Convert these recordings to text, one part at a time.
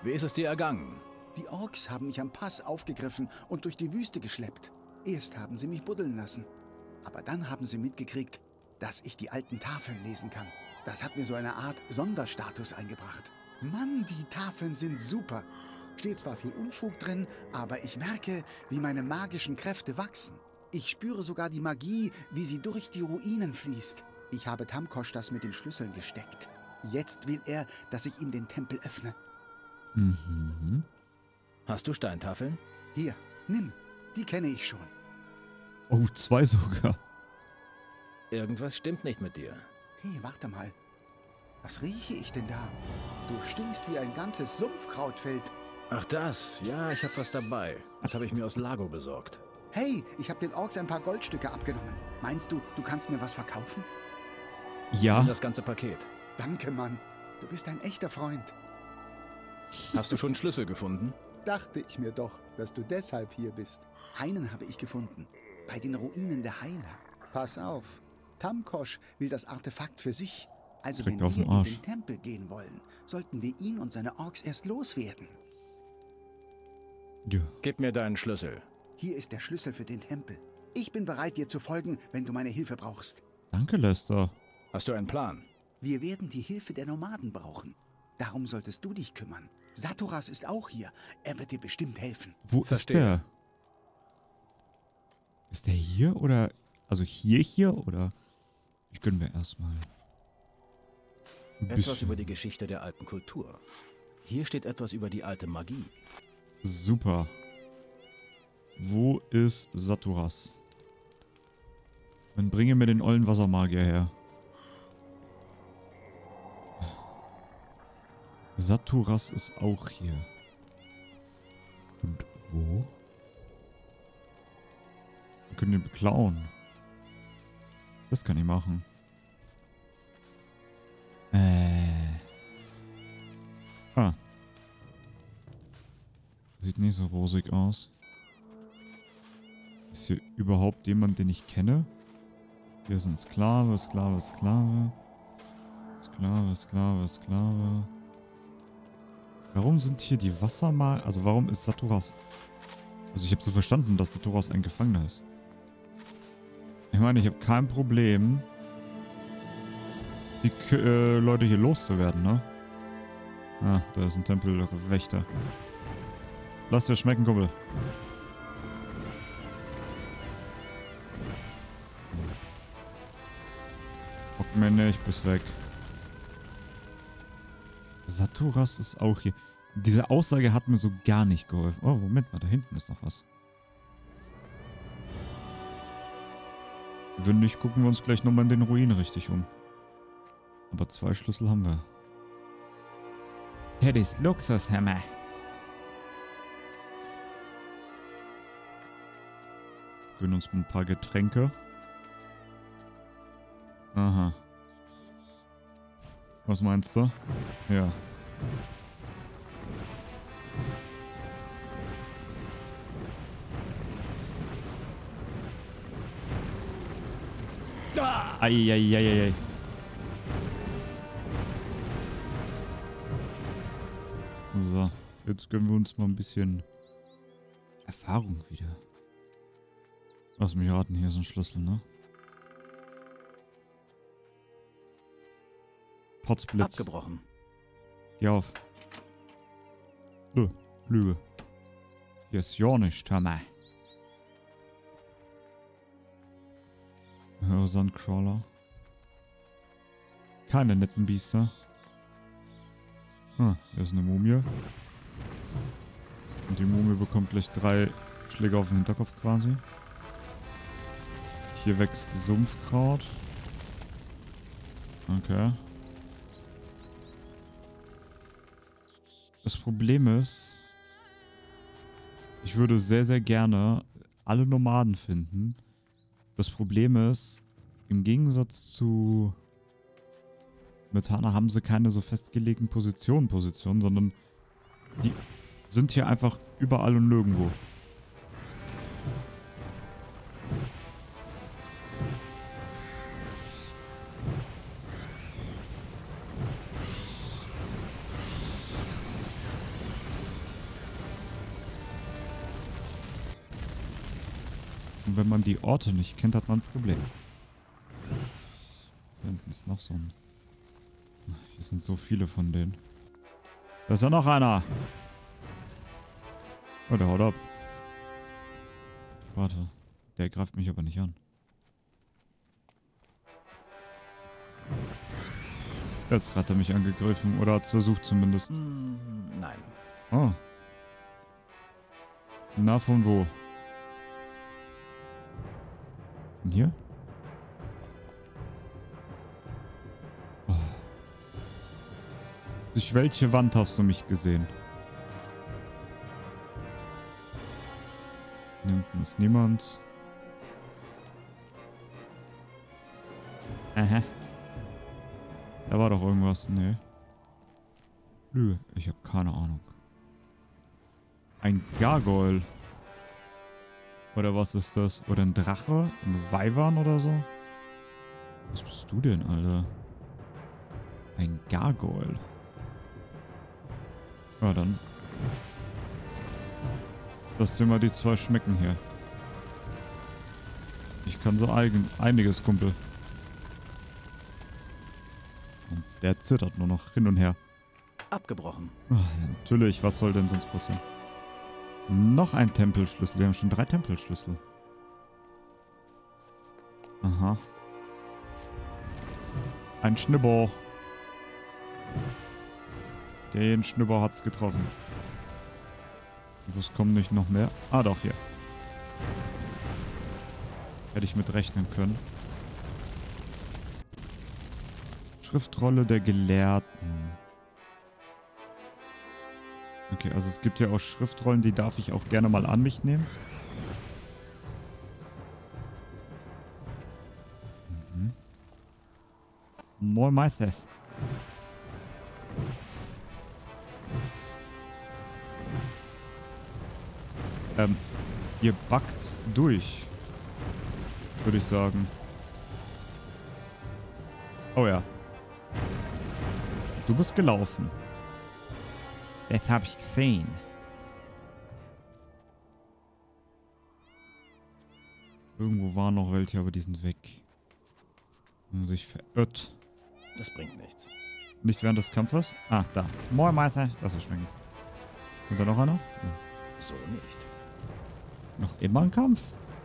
Wie ist es dir ergangen? Die Orks haben mich am Pass aufgegriffen und durch die Wüste geschleppt. Erst haben sie mich buddeln lassen. Aber dann haben sie mitgekriegt, dass ich die alten Tafeln lesen kann. Das hat mir so eine Art Sonderstatus eingebracht. Mann, die Tafeln sind super. Steht zwar viel Unfug drin, aber ich merke, wie meine magischen Kräfte wachsen. Ich spüre sogar die Magie, wie sie durch die Ruinen fließt. Ich habe Tamkosch das mit den Schlüsseln gesteckt. Jetzt will er, dass ich ihm den Tempel öffne. Mhm. Hast du Steintafeln? Hier, nimm. Die kenne ich schon. Oh, 2 sogar. Irgendwas stimmt nicht mit dir. Hey, warte mal. Was rieche ich denn da? Du stinkst wie ein ganzes Sumpfkrautfeld. Ach das, ja, ich hab was dabei. Das habe ich mir aus Lago besorgt. Hey, ich habe den Orks ein paar Goldstücke abgenommen. Meinst du, du kannst mir was verkaufen? Ja. Das ganze Paket. Danke, Mann. Du bist ein echter Freund. Hast du schon Schlüssel gefunden? Dachte ich mir doch, dass du deshalb hier bist. Einen habe ich gefunden. Bei den Ruinen der Heiler. Pass auf. Tamkosch will das Artefakt für sich. Also Kriegt wenn auf wir den in Arsch. den Tempel gehen wollen, sollten wir ihn und seine Orks erst loswerden. Ja. Gib mir deinen Schlüssel. Hier ist der Schlüssel für den Tempel. Ich bin bereit, dir zu folgen, wenn du meine Hilfe brauchst. Danke, Lester. Hast du einen Plan? Wir werden die Hilfe der Nomaden brauchen. Darum solltest du dich kümmern. Saturas ist auch hier. Er wird dir bestimmt helfen. Wo Verstehe. ist der? Ist der hier oder... Also hier oder... Ich gönn mir erstmal. Etwas über die Geschichte der alten Kultur. Hier steht etwas über die alte Magie. Super. Wo ist Saturas? Dann bringe mir den ollen Wassermagier her. Saturas ist auch hier. Und wo? Wir können den beklauen. Das kann ich machen. Ah. Sieht nicht so rosig aus. Ist hier überhaupt jemand, den ich kenne? Hier sind Sklave, Sklave, Sklave. Sklave, Sklave, Sklave. Warum sind hier die Wassermagier... Also warum ist Saturas... Also ich habe so verstanden, dass Saturas ein Gefangener ist. Ich meine, ich habe kein Problem, die Leute hier loszuwerden, ne? Ah, da ist ein Tempelwächter. Lass dir schmecken, Kumpel. Bock mir nicht, bist weg. Saturas ist auch hier. Diese Aussage hat mir so gar nicht geholfen. Oh, Moment mal, da hinten ist noch was. Wenn nicht, gucken wir uns gleich nochmal in den Ruinen richtig um. Aber 2 Schlüssel haben wir. Das ist Luxushammer. Gönnen uns ein paar Getränke. Aha. Was meinst du? Ja. Eieieiei. So, jetzt gönnen wir uns mal ein bisschen Erfahrung wieder. Lass mich raten, hier ist ein Schlüssel, ne? Potzblitz. Abgebrochen. Geh auf. Lüge. Hier ist ja nicht, Hammer. Sandcrawler. Keine netten Biester. Hier ist eine Mumie. Und die Mumie bekommt gleich 3 Schläge auf den Hinterkopf quasi. Hier wächst Sumpfkraut. Okay. Das Problem ist, ich würde sehr, sehr gerne alle Nomaden finden. Das Problem ist, im Gegensatz zu Metana haben sie keine so festgelegten Positionen, sondern die sind hier einfach überall und nirgendwo. Und wenn man die Orte nicht kennt, hat man ein Problem. Da hinten ist noch so ein... Hier sind so viele von denen. Da ist ja noch einer. Oh, der haut ab. Warte. Der greift mich aber nicht an. Jetzt hat er mich angegriffen. Oder hat es versucht zumindest. Nein. Oh. Na, von wo? Von hier? Oh. Durch welche Wand hast du mich gesehen? Hier hinten ist niemand. Aha. Da war doch irgendwas. Nee. Nö, ich habe keine Ahnung. Ein Gargoyle. Oder was ist das? Oder ein Drache? Ein Wyvern oder so? Was bist du denn, Alter? Ein Gargoyle. Ja, dann. Lass dir mal die zwei schmecken hier. Ich kann so einiges, Kumpel. Und der zittert nur noch hin und her. Abgebrochen. Ach, ja, natürlich, was soll denn sonst passieren? Noch ein Tempelschlüssel. Wir haben schon 3 Tempelschlüssel. Aha. Ein Schnibber. Den Schnibber hat's getroffen. Was kommen nicht noch mehr? Ah, doch, hier. Hätte ich mit rechnen können. Schriftrolle der Gelehrten. Okay, also es gibt ja auch Schriftrollen, die darf ich auch gerne mal an mich nehmen. Mhm. Moin Meisters. Ihr backt durch. Würde ich sagen. Oh ja. Du bist gelaufen. Das habe ich gesehen. Irgendwo waren noch welche, aber die sind weg. Haben sich verirrt. Das bringt nichts. Nicht während des Kampfes? Ah, da. Moin Meister. Das ist schmecken. Und da noch einer? Ja. So nicht. Noch immer ein Kampf?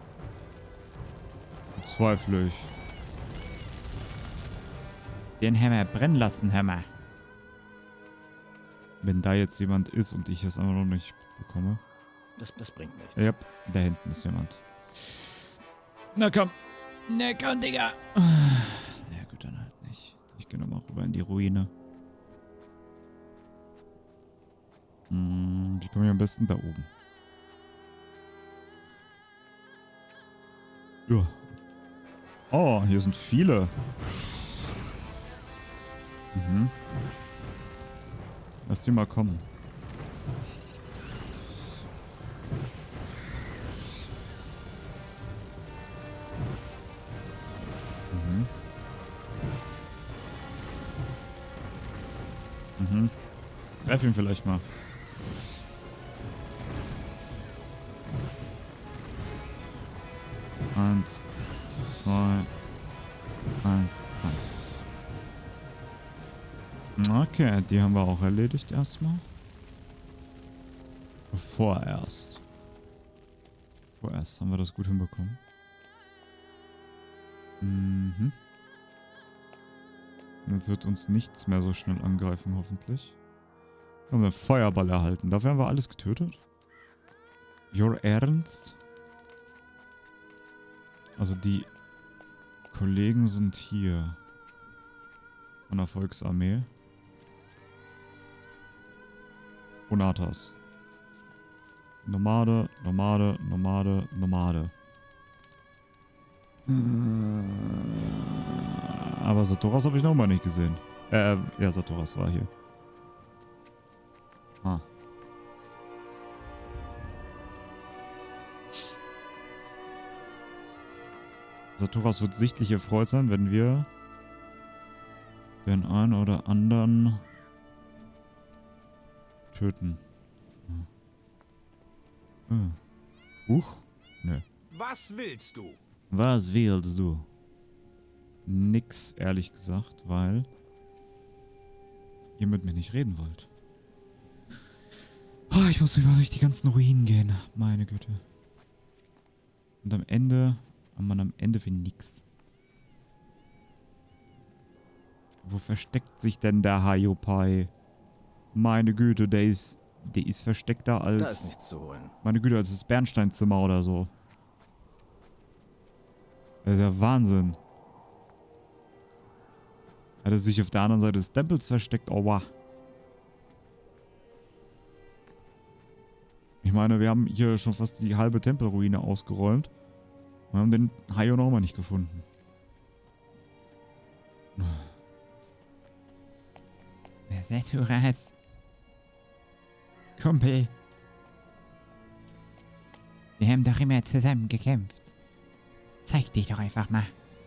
Bezweifle ich. Den Hammer brennen lassen, Hammer. Wenn da jetzt jemand ist und ich es aber noch nicht bekomme. Das bringt nichts. Ja, da hinten ist jemand. Na komm. Na komm, Digga. Ja gut, dann halt nicht. Ich gehe nochmal rüber in die Ruine. Wie komme ich am besten da oben? Ja. Oh, hier sind viele. Mhm. Lass die mal kommen. Mhm. Mhm. Treff ihn vielleicht mal. Eins, zwei, eins, zwei. Okay, die haben wir auch erledigt erstmal. Vorerst haben wir das gut hinbekommen. Mhm. Jetzt wird uns nichts mehr so schnell angreifen, hoffentlich. Wir haben einen Feuerball erhalten. Dafür haben wir alles getötet? Your Ernst? Also die Kollegen sind hier. Von der Volksarmee. Bonatas. Nomade, Nomade, Nomade, Nomade. Aber Satoras habe ich noch mal nicht gesehen. Ja, Satoras war hier. Ah. Satoras wird sichtlich erfreut sein, wenn wir den einen oder anderen töten. Huch? Nö. Was willst du? Was willst du? Nix, ehrlich gesagt, weil ihr mit mir nicht reden wollt. Oh, ich muss über durch die ganzen Ruinen gehen. Meine Güte. Und am Ende für nix. Wo versteckt sich denn der Haiopai? Meine Güte, der ist versteckter als... Da ist nichts zu holen. Meine Güte, als das Bernsteinzimmer oder so. Das ist ja Wahnsinn. Hat er sich auf der anderen Seite des Tempels versteckt? Oh, wow. Ich meine, wir haben hier schon fast die halbe Tempelruine ausgeräumt. Wir haben den Haio noch immer nicht gefunden. Saturas. Kumpel. Wir haben doch immer zusammen gekämpft. Zeig dich doch einfach mal.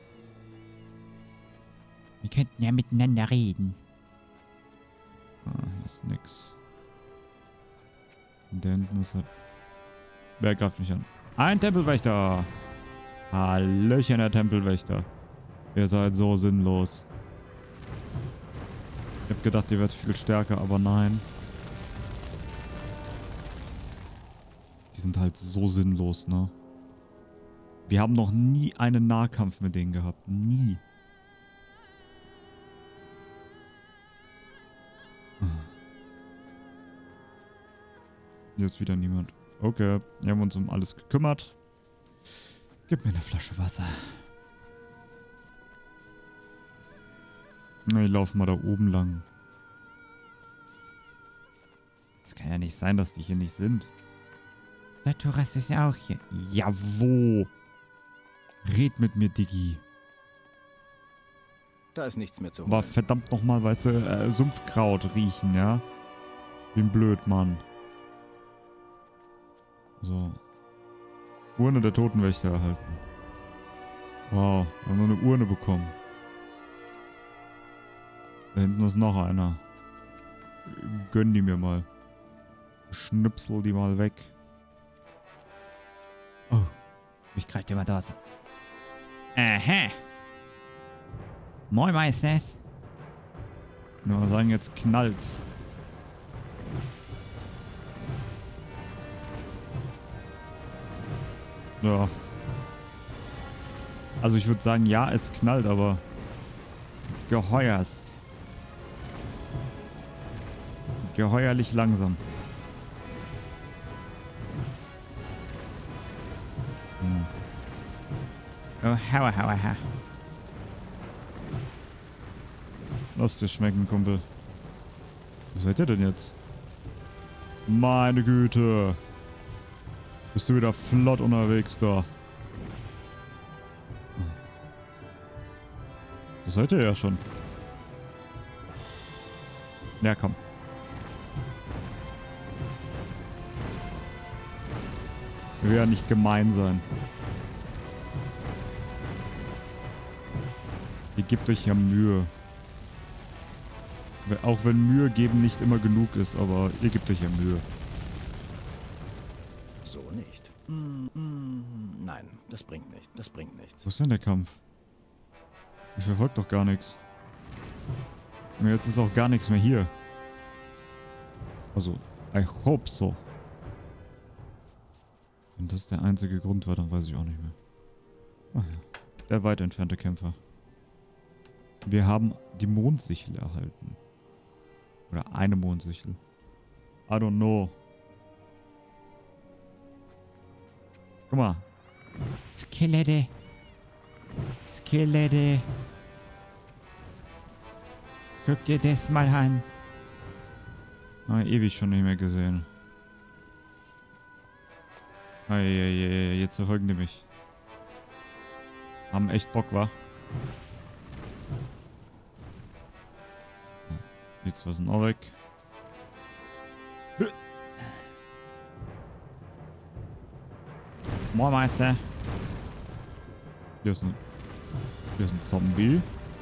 Wir könnten ja miteinander reden. Hier ist nix. Und da hinten ist er. Wer greift mich an? Ein Tempelwächter! Hallöchen, der Tempelwächter. Ihr seid so sinnlos. Ich hab gedacht, ihr werdet viel stärker, aber nein. Die sind halt so sinnlos, ne? Wir haben noch nie einen Nahkampf mit denen gehabt. Nie. Hier ist wieder niemand. Okay, wir haben uns um alles gekümmert. Gib mir eine Flasche Wasser. Na, ich laufe mal da oben lang. Es kann ja nicht sein, dass die hier nicht sind. Saturas ist auch hier. Ja, wo? Red mit mir, Diggi. Da ist nichts mehr zu holen. Aber verdammt nochmal, weißt du, Sumpfkraut riechen, ja? Bin blöd, Mann. So. Urne der Totenwächter erhalten. Wow, wir haben nur eine Urne bekommen. Da hinten ist noch einer. Gönn die mir mal. Schnipsel die mal weg. Oh, ich greif dir mal dort. Aha. Moin, Meisters. Ich würde mal sagen, jetzt knallt's. Ja. Also ich würde sagen, ja, es knallt, aber geheuerst. Geheuerlich langsam. Oh, hauer, hauer, hauer. Lass dir schmecken, Kumpel. Was seid ihr denn jetzt? Meine Güte. Bist du wieder flott unterwegs da. Das seid ihr ja schon. Ja, komm. Wir werden nicht gemein sein. Ihr gebt euch ja Mühe. Auch wenn Mühe geben nicht immer genug ist, aber ihr gebt euch ja Mühe. So nicht. Nein, das bringt nicht. Das bringt nichts. Wo ist denn der Kampf? Ich verfolge doch gar nichts. Und jetzt ist auch gar nichts mehr hier. Also, I hope so. Wenn das der einzige Grund war, dann weiß ich auch nicht mehr. Ach ja. Der weit entfernte Kämpfer. Wir haben die Mondsichel erhalten. Oder eine Mondsichel. I don't know. Guck mal. Skelette. Skelette. Guck dir das mal an. Ewig schon nicht mehr gesehen. Jetzt verfolgen die mich. Haben echt Bock, wa? Jetzt was sind auch weg. Moin, Meister. Hier ist ein Zombie.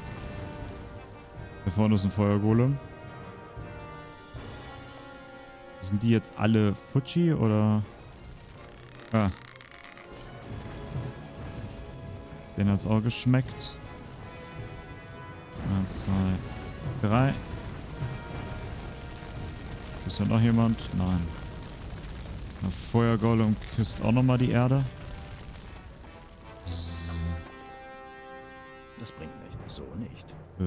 Da vorne ist ein Feuergolem. Sind die jetzt alle Fuji oder? Ah. Den hat's auch geschmeckt. 1, 2, 3. Ist da noch jemand? Nein. Der Feuergolem küsst auch nochmal die Erde. So. Das bringt nichts. So nicht.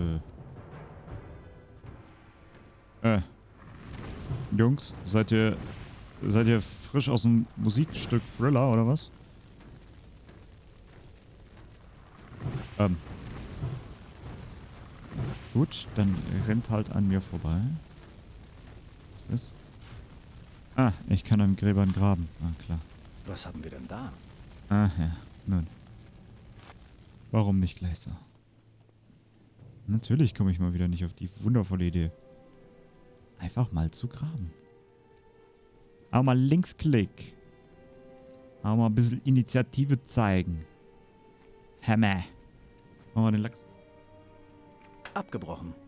Jungs, seid ihr frisch aus dem Musikstück Thriller oder was? Gut, dann rennt halt an mir vorbei. Was ist das? Ah, ich kann am Gräbern graben. Ah, klar. Was haben wir denn da? Ah, ja. Nun. Warum nicht gleich so? Natürlich komme ich mal wieder nicht auf die wundervolle Idee. Einfach mal zu graben. Aber mal Linksklick. Aber mal ein bisschen Initiative zeigen. Hammer. Machen wir den Lachs. Abgebrochen.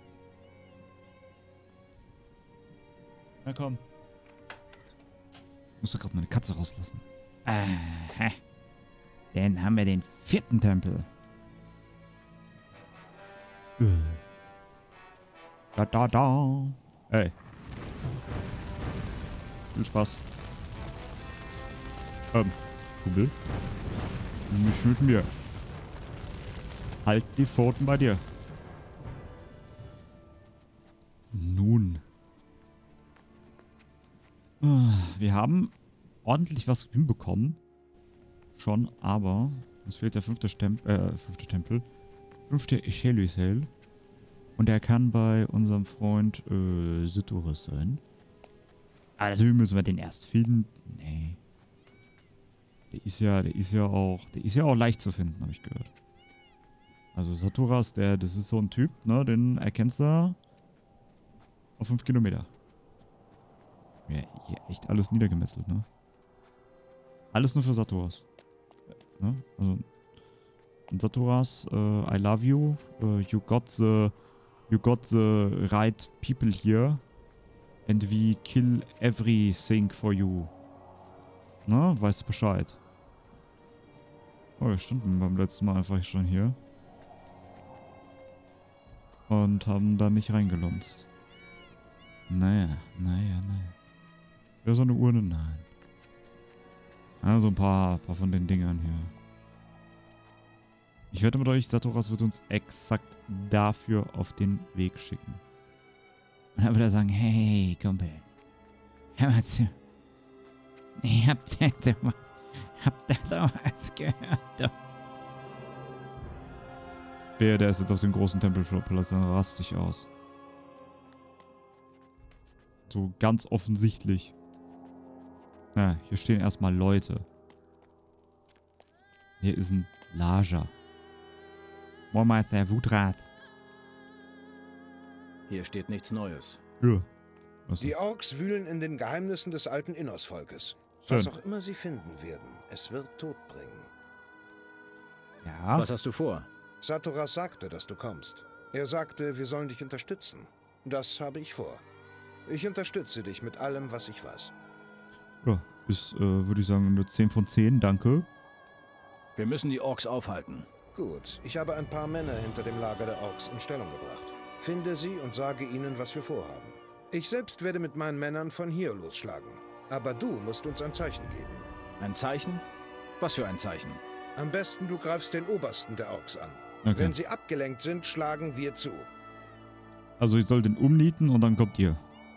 Na komm. Ich muss doch gerade meine Katze rauslassen. Aha. Dann haben wir den 4. Tempel. Da, da, da. Ey. Viel Spaß. Kumpel. Nicht mit mir. Halt die Pfoten bei dir. Nun. Wir haben ordentlich was hinbekommen. Schon, aber uns fehlt der 5. Tempel. 5. Echelysel. Und er kann bei unserem Freund Sitoris sein. Aber natürlich müssen wir den erst finden. Nee. Der ist ja auch leicht zu finden, habe ich gehört. Also Saturas, das ist so ein Typ, ne, den erkennst du auf 5 Kilometer. Ja, hier echt alles niedergemesselt, ne? Alles nur für Saturas. Ne? Also Saturas, I love you. You got the right people here. And we kill everything for you. Na, weißt du Bescheid? Oh, wir standen beim letzten Mal einfach schon hier. Und haben da nicht reingelunzt. Naja. Wäre so eine Urne? Nein. Also ein paar von den Dingern hier. Ich wette mit euch, Saturas wird uns exakt dafür auf den Weg schicken. Und dann würde er sagen, hey, Kumpel. Hör mal zu. Ich hab das auch was gehört. Der ist jetzt auf dem großen Tempelplatz, dann rast dich aus. So ganz offensichtlich. Na, hier stehen erstmal Leute. Hier ist ein Lager. Moin Meister Wutrath. Hier steht nichts Neues. Ja. Die Orks wühlen in den Geheimnissen des alten Innos-Volkes. Schön. Was auch immer sie finden werden, es wird Tod bringen. Ja. Was hast du vor? Saturas sagte, dass du kommst. Er sagte, wir sollen dich unterstützen. Das habe ich vor. Ich unterstütze dich mit allem, was ich weiß. Ja, ist, würde ich sagen, eine 10 von 10, danke. Wir müssen die Orks aufhalten. Gut, ich habe ein paar Männer hinter dem Lager der Orks in Stellung gebracht. Finde sie und sage ihnen, was wir vorhaben. Ich selbst werde mit meinen Männern von hier losschlagen. Aber du musst uns ein Zeichen geben. Ein Zeichen? Was für ein Zeichen? Am besten du greifst den Obersten der Orks an. Okay. Wenn sie abgelenkt sind, schlagen wir zu. Also ich soll den umnieten und dann kommt ihr.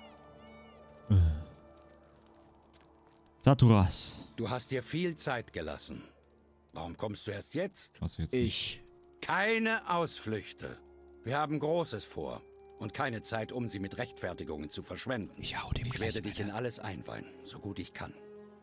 Saturas. Du hast dir viel Zeit gelassen. Warum kommst du erst jetzt? Was jetzt? Ich. Keine Ausflüchte. Wir haben Großes vor und keine Zeit, um sie mit Rechtfertigungen zu verschwenden. Ich hau dem Ich gleich werde dich eine. in alles einweihen, so gut ich kann.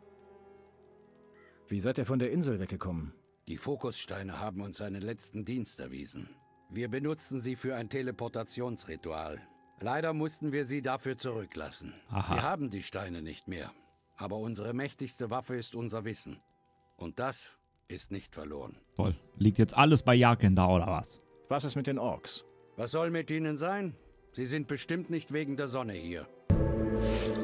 Wie seid ihr von der Insel weggekommen? Die Fokussteine haben uns einen letzten Dienst erwiesen. Wir benutzten sie für ein Teleportationsritual. Leider mussten wir sie dafür zurücklassen. Aha. Wir haben die Steine nicht mehr. Aber unsere mächtigste Waffe ist unser Wissen. Und das ist nicht verloren. Toll. Liegt jetzt alles bei Jarken da, oder was? Was ist mit den Orks? Was soll mit ihnen sein? Sie sind bestimmt nicht wegen der Sonne hier.